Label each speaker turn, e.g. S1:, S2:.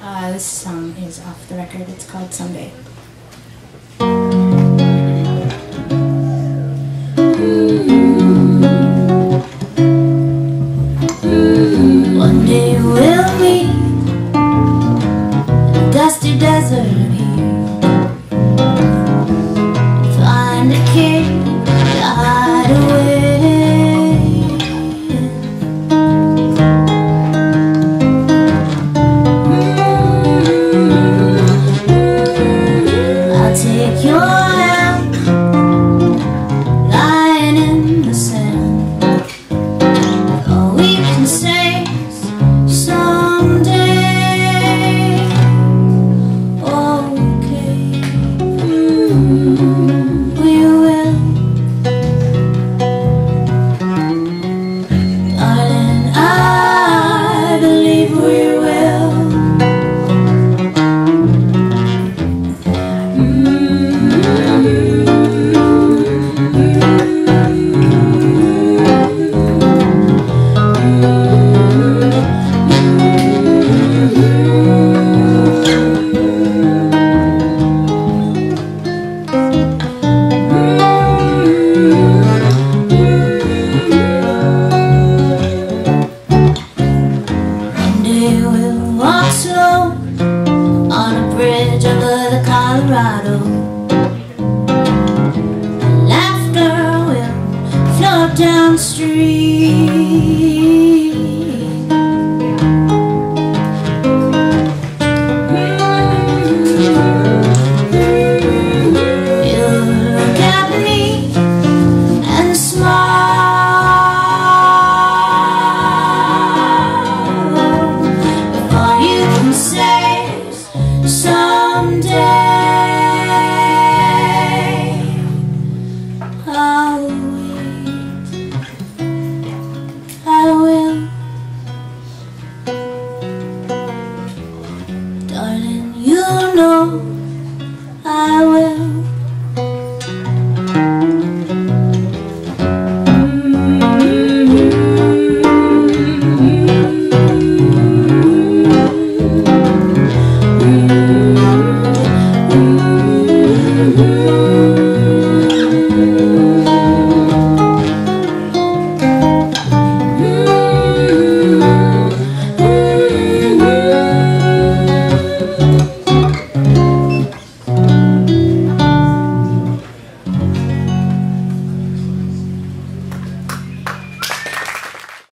S1: This song is off the record. It's called Someday. One day we'll meet in a dusty desert here, find a cave to hide away in. I'll take your hand, lying in the sand. Oh, we can say someday. Okay, we will, darling. I believe we will. We'll walk slow on a bridge over the Colorado. Laughter will float down the street.